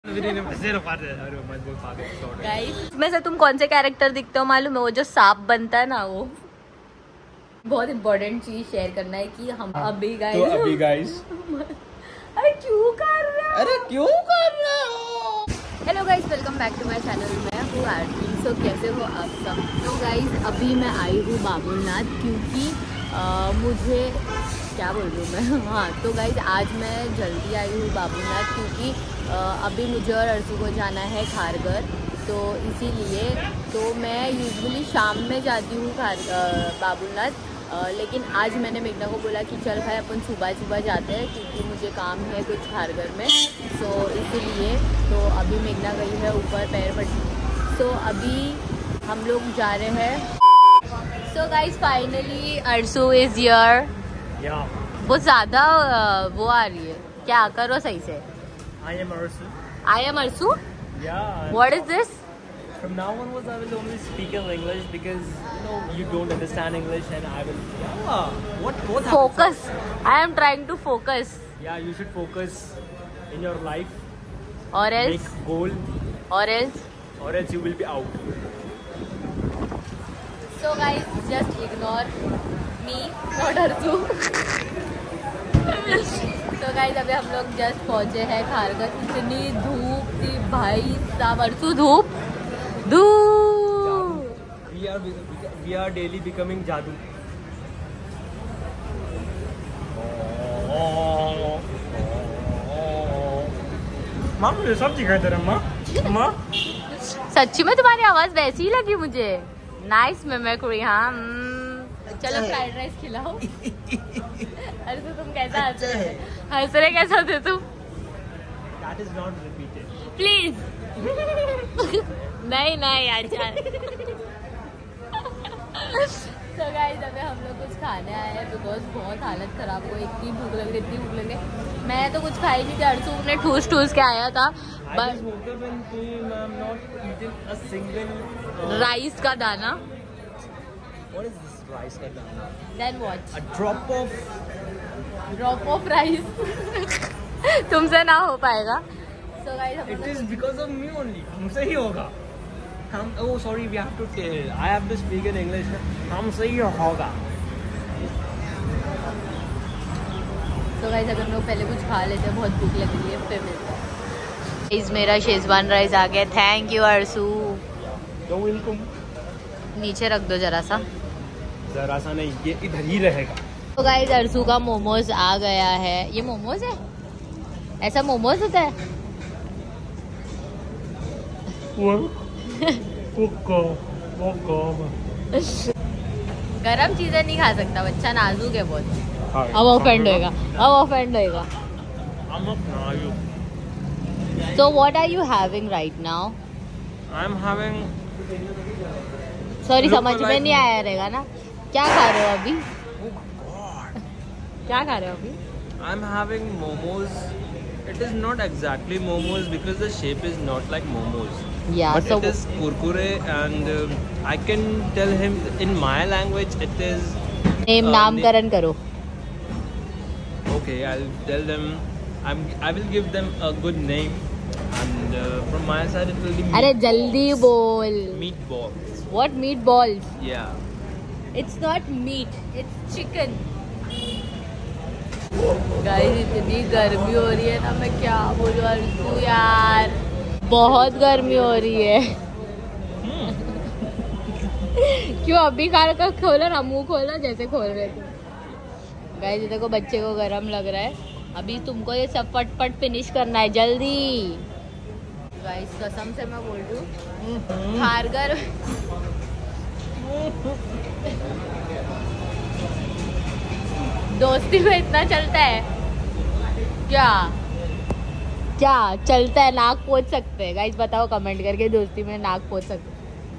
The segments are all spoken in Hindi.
गाइस में से तुम कौन से कैरेक्टर दिखते हो मालूम है? वो जो सांप बनता है ना, वो बहुत इम्पोर्टेंट चीज शेयर करना है कि हम अभी गाइस अरे क्यों कर रहे हो? Hello guys, welcome back to my channel. मैं हूँ आरती। सो कैसे हो आप सब? तो गाइस अभी मैं आई हूँ बाबुलनाथ, क्योंकि मुझे क्या बोल रही हूँ मैं हाँ, तो गाइस आज मैं जल्दी आई हूँ बाबुलनाथ, क्योंकि अभी मुझे और अर्जू को जाना है खारघर। तो इसीलिए तो मैं यूजुअली शाम में जाती हूँ बाबुलनाथ, लेकिन आज मैंने मेघना को बोला कि चल भाई अपन सुबह जाते हैं, क्योंकि मुझे काम है कुछ खारघर में। सो इसीलिए तो अभी मेघना गई है ऊपर पैर पट्टी। सो अभी हम लोग जा रहे हैं। So guys finally Arsu is here. बहुत ज़्यादा वो आ रही है, क्या करो सही से। I am Arsu. I am Arsu? Yeah. What is this? From now onwards, I will only speak in English because you don't understand English, and I will. Yeah. What Focus. I am trying to focus. Yeah, you should focus in your life. Or else? Make goal. Or else? Or else you will be out. So guys, just ignore me, not Arsu. तो गाइस अभी हम लोग जस्ट पहुंचे हैं खारघर। इतनी धूप थी भाई साहब, अर्सू धूप। We are daily becoming जादू। माँ मुझे सब सिखाया तेरा माँ। सच्ची में तुम्हारी आवाज वैसी ही लगी मुझे। Nice mimicry. हाँ चलो फ्राइड राइस खिलाओ। अरे तो तुम कैसा हंस रहे कैसा थे तुम? That is not repeated. Please नहीं अच्छा। तो गाइस अभी हम लोग कुछ खाने आए हैं, बिकॉज बहुत हालत खराब हुई। इतनी भूख लग रही। मैं तो कुछ खाई नहीं थी, अर्सू ने ठूस के आया था। बस राइस का दाना। What is this rice ka dana? Then what? A drop of rice. तुमसे ना हो पाएगा। So guys, it is because of me only. हमसे ही होगा। Oh sorry, we have to tell. I have to speak in English. हमसे ही होगा। So guys, अगर हम लोग पहले कुछ खा लेते हैं, बहुत भूख लग रही है, फिर मिलते हैं। Guys, मेरा शेजवान राइस आ गया। Thank you Arsu. You're welcome. नीचे रख दो जरा सा नहीं, ये इधर ही रहेगा। तो गाइस अर्सू का मोमोज आ गया है। ये मोमोज है? ऐसा मोमोज होता है? गरम चीजें नहीं खा सकता बच्चा, नाजुक है बहुत। अब ऑफेंड होएगा। So what are you having right now? I'm having. Sorry समझ में नहीं आया रहेगा ना। क्या खा रहे हो अभी? क्या खा रहे हो अभी? I'm having momos. It is not exactly momos because the shape is not like momos. Yeah, but so it is kurkure, and I can tell him in my language it is. नामकरण करो। Okay, I'll tell them. I will give them a good name, and from my side it will be. अरे जल्दी बोल। Meatballs. What meatballs? Yeah. It's not meat, it's chicken. Guys इतनी गर्मी हो रही है ना, मैं क्या बोलूं अर्जू यार, बहुत गर्मी हो रही है। क्यों अभी खाना का खोला ना, मुंह खोला जैसे खोल रहे थे। गाइस देखो बच्चे को गरम लग रहा है। अभी तुमको ये सब फटफट फिनिश करना है, जल्दी। गाइस कसम से मैं बोल रही हूँ, खारघर दोस्ती में इतना चलता है क्या चलता है? नाक पोंछ सकते हैं? गाइस बताओ कमेंट करके, दोस्ती में नाक पोंछ सकते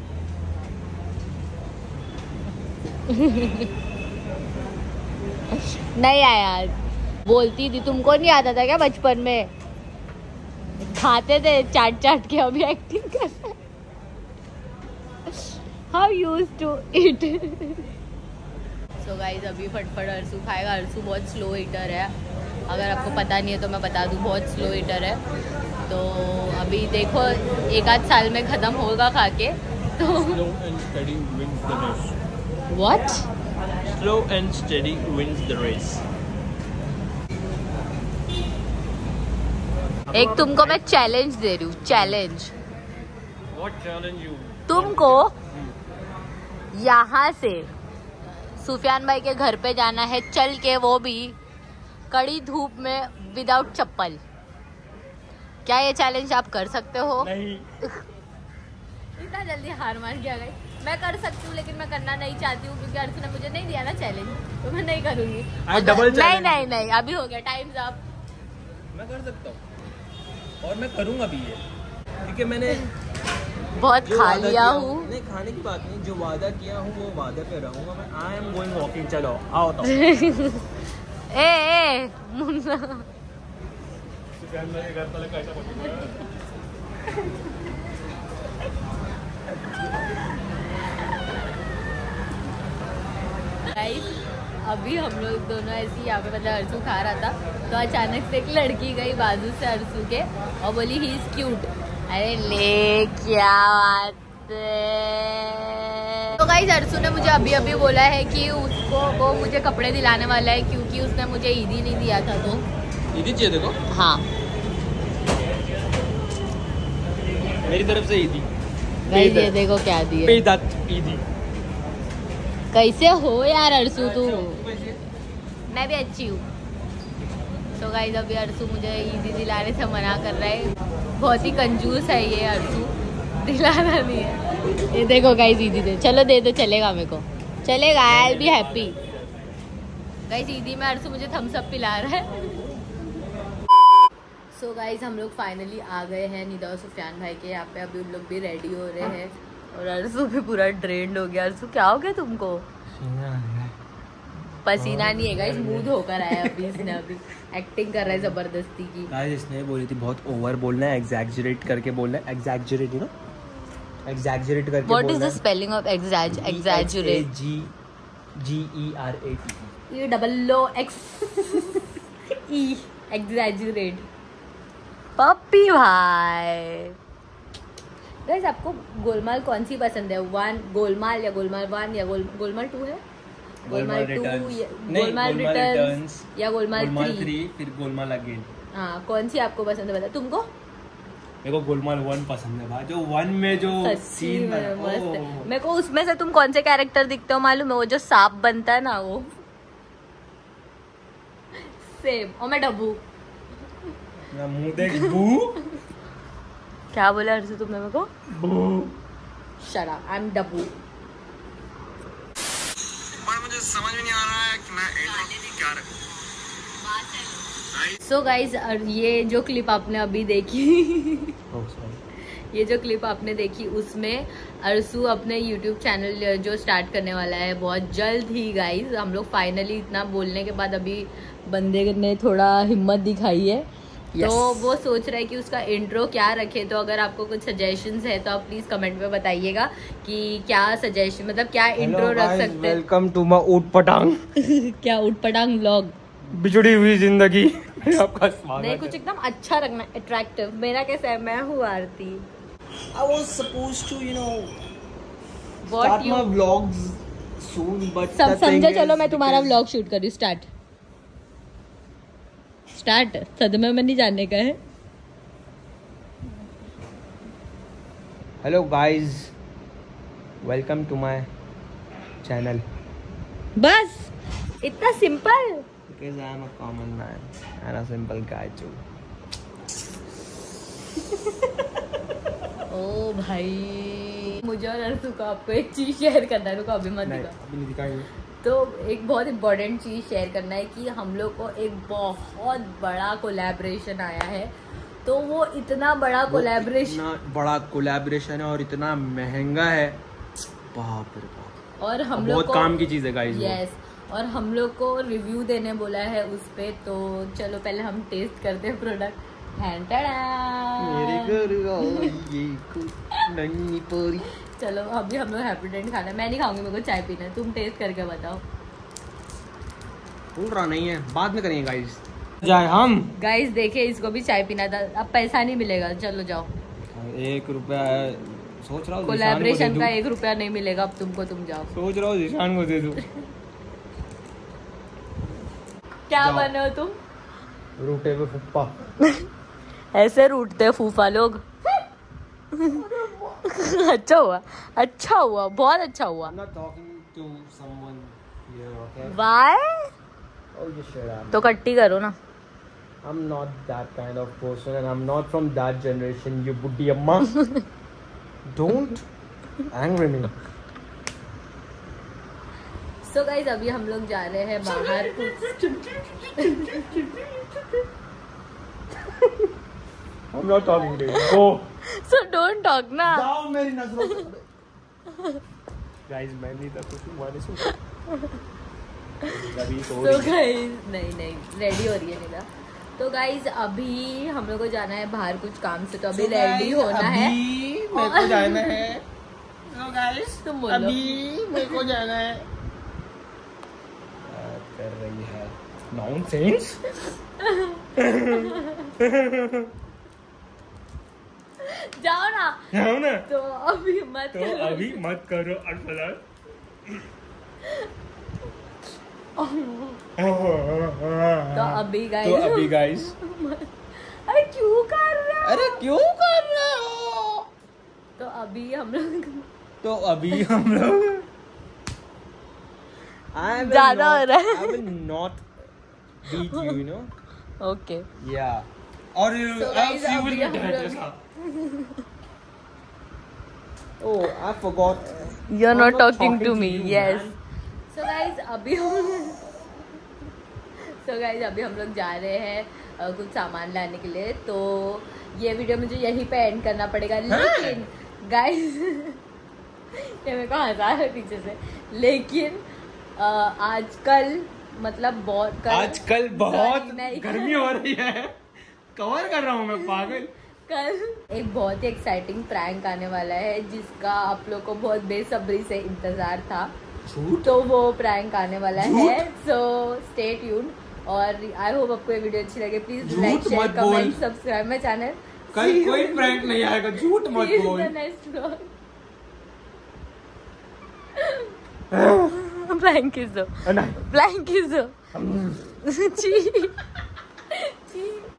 नहीं आया। बोलती थी, तुमको नहीं आता था क्या बचपन में? खाते थे चाट के, अभी एक्टिंग कर रहे। How used to eat. So guys अभी फटफट अर्सू खाएगा। अर्सू बहुत स्लो ईटर है, अगर आपको पता नहीं है तो मैं बता दूँ, बहुत स्लो ईटर है। तो अभी देखो 1 आध साल में ख़त्म होगा खा के तो। Slow and steady wins the race. What? Slow and steady wins the race. एक तुमको मैं चैलेंज दे रही हूँ, चैलेंज। What challenge you? तुमको यहाँ से सुफियान भाई के घर पे जाना है चल के, वो भी कड़ी धूप में विदाउट चप्पल। क्या ये चैलेंज आप कर सकते हो? नहीं। इतना जल्दी हार मान के आ गई। मैं कर सकती हूँ लेकिन मैं करना नहीं चाहती हूँ क्योंकि अर्जुन ने मुझे नहीं दिया ना चैलेंज, तो मैं नहीं करूँगी। नहीं नहीं नहीं, अभी हो गया, टाइम्स अप। मैं कर सकता हूँ और मैं करूँगा भी ये, क्योंकि मैंने बहुत खा लिया हूँ। नहीं, खाने की बात नहीं, जो वादा किया हूँ वो वादा पे रहूँगा मैं। I am going walking. चलो आओ तो। ए मुन्ना, अभी हम लोग दोनों ऐसे यहाँ पे मतलब अर्सू खा रहा था तो अचानक से एक लड़की गई बाजू से अर्सू के और बोली ही इज क्यूट। अरे ले क्या बात है। तो गाइस अर्सू ने मुझे अभी अभी बोला है कि उसको वो मुझे कपड़े दिलाने वाला है क्योंकि उसने मुझे ईदी नहीं दिया था। तो ईदी चाहिए देखो। हाँ मेरी तरफ से ईदी। गाइस ये देखो क्या दिए। ईदी कैसे हो यार अर्सू तू? मैं भी अच्छी हूँ। तो गाइस अभी अर्सू मुझे ईदी दिलाने से मना कर रहा है, बहुत ही कंजूस है ये अर्सू, दिलाना नहीं है। ये देखो गाइस ईदी दे, चलो दे दो, चलेगा मेरे को, चलेगा, I will be happy. Guys ईदी में अर्सू मुझे थम्स अप पिला रहा है। सो गाइस हम लोग फाइनली आ गए हैं निदा और सुफियान भाई के यहाँ पे। अभी उन लोग भी रेडी हो रहे हैं और अर्सू भी पूरा ड्रेन्ड हो गया। अर्सू क्या हो गया तुमको? पसीना नहीं है गाइस, मूड होकर आया अभी इसने, अभी एक्टिंग कर रहा है जबरदस्ती की। गाइस इसने बोली थी बहुत ओवर बोलना है, एग्जैजरेट करके बोलना है। एग्जैजरेट यू नो, एग्जैजरेट करके। What is the spelling of exaggerate? GERAT। ये double O X E, exaggerate. Pappi भाई। गाइस आपको गोलमाल कौन सी पसंद है? गोलमाल या गोलमाल 1 या गोलमाल 2 है? गोलमाल 2 गोलमाल रिटर्न्स या गोलमाल 3 फिर गोलमाल अगेन। हाँ कौन सी आपको पसंद है बता। तुमको? मेरे को गोलमाल 1 पसंद है भाई, जो 1 में जो सीन मस्त है। मेरे को उसमें से तुम कौन से कैरेक्टर दिखते हो मालूम है? वो जो सांप बनता है ना वो सेम। और मैं डब्बू। मुंह देख बू। क्या बोला अर्सू तुमने मेरे को? Boo. Shut up, I am Dabbu. पर मुझे समझ में नहीं आ रहा है कि मैं क्या रखूं। सो गाइज ये जो क्लिप आपने अभी देखी ये जो क्लिप आपने देखी उसमें अर्सू अपने YouTube चैनल जो स्टार्ट करने वाला है बहुत जल्द ही। गाइज हम लोग फाइनली इतना बोलने के बाद अभी बंदे ने थोड़ा हिम्मत दिखाई है। तो वो सोच रहा है कि उसका इंट्रो क्या रखे। तो अगर आपको कुछ सजेशंस है तो आप प्लीज कमेंट में बताइएगा कि क्या सजेशन, मतलब क्या इंट्रो रख सकते हैं। वेलकम टू माय ऊट पटांग। क्या ऊट पटांग व्लॉग, बिछड़ी हुई जिंदगी। आपका स्वागत। नहीं कुछ एकदम अच्छा रखना, अट्रैक्टिव। मेरा कैसा है? मैं हूँ आरती। I was supposed to, you know, What start you... my vlogs soon, but सब समझो। चलो मैं तुम्हारा व्लॉग शूट कर रही हूँ। स्टार्ट सदमे में नहीं जाने का है। Hello guys, welcome to my channel. बस इतना simple. Because I am a common man and a simple guy too. ओ भाई मुझे और अर्सू को आपको एक चीज शेयर करना है। रुको अभी मत दिखाओ। तो एक बहुत इम्पोर्टेंट चीज़ शेयर करना है कि हम लोग को एक बहुत बड़ा कोलैबोरेशन आया है। तो वो इतना बड़ा कोलैबोरेशन है और इतना महंगा है, बाप रे बाप। और हम लोग बहुत काम की चीज़ है गाइस। यस, और हम लोग को रिव्यू देने बोला है उस पे। तो चलो पहले हम टेस्ट करते हैं प्रोडक्ट। चलो अभी हम लोग हैप्पी डेंट खाना है। मैं नहीं खाऊंगी, मेरे को चाय पीना है। तुम टेस्ट करके बताओ। बोल रहा नहीं है, बाद में करेंगे गाइस। जाए हम। गाइस देखिए इसको भी चाय पीना था, अब पैसा नहीं मिलेगा, चलो जाओ। 1 रुपया है, सोच रहा हूँ कोलैबोरेशन का 1 रुपया नहीं मिलेगा अब तुमको, तुम जाओ। सोच रहा हूँ जीशान को दे दूँ। क्या बने हो तुम? रूठे हुए फूफा। ऐसे रूठते फूफा लोग। अच्छा हुआ, अच्छा हुआ, बहुत अच्छा हुआ। Why? तो कट्टी करो ना। I'm not that kind of person and I'm not from that generation, you बुड्ढी अम्मा। Don't angry me. So guys अभी हम लोग जा रहे हैं बाहर। I'm not talking to you. Go. So don't talk ना। जाओ मेरी नजरों से। Guys मैं नहीं था कुछ तुम्हारे से। So guys नहीं रेडी हो रही है निदा। तो गाइज अभी हम लोग को जाना है बाहर कुछ काम से, तो अभी रेडी होना है। मेरे को जाना है। So guys तुम बोलो। अभी मेरे को जाना है। कर रही है नॉनसेंस। जाओ ना। जाओ ना। तो अभी मत तो करो। अभी मत करो अड़फला। तो अभी गाइस अरे क्यों कर रहे हो? अरे क्यों कर रहे हो? तो अभी हम लोग ज्यादा हो रहा है। I will not beat you, you know. Okay. Yeah. और So guys, you will अभी be हम dead लोग- ऐसा. Oh, I forgot. You're I'm not talking to you, me. Yes. man. So guys अभी हम लोग जा रहे हैं कुछ सामान लाने के लिए, तो ये वीडियो मुझे यहीं पे एंड करना पड़ेगा। लेकिन गाइस ये मेरे को हंसा है पीछे से, लेकिन आजकल मतलब आजकल बहुत नहीं, गर्मी हो रही है। कवर कर रहा हूँ मैं, पागल। कल एक बहुत ही एक्साइटिंग प्रैंक आने वाला है जिसका आप लोग को बहुत बेसब्री से इंतजार था। तो वो प्रैंक आने वाला है, सो स्टे ट्यून। और आई होप आपको ये वीडियो अच्छी लगे। Please like share comment subscribe my channel. कल कोई प्रैंक नहीं आएगा, झूठ मत बोल। Blank is the. Blank is the.